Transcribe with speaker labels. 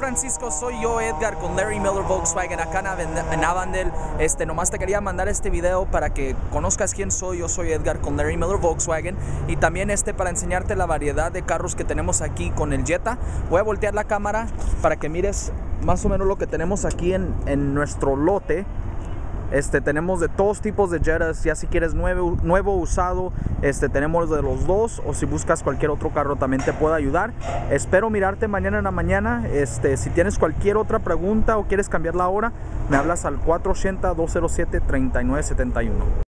Speaker 1: Francisco, soy yo, Edgar, con Larry Miller Volkswagen acá en Avondale. Nomás te quería mandar este video para que conozcas quién soy. Yo soy Edgar con Larry Miller Volkswagen, y también para enseñarte la variedad de carros que tenemos aquí con el Jetta. Voy a voltear la cámara para que mires más o menos lo que tenemos aquí en nuestro lote. Tenemos de todos tipos de Jettas, ya si quieres nuevo usado, tenemos de los dos, o si buscas cualquier otro carro también te puedo ayudar. Espero mirarte mañana en la mañana. Si tienes cualquier otra pregunta o quieres cambiar la hora, me hablas al 480-207-3971.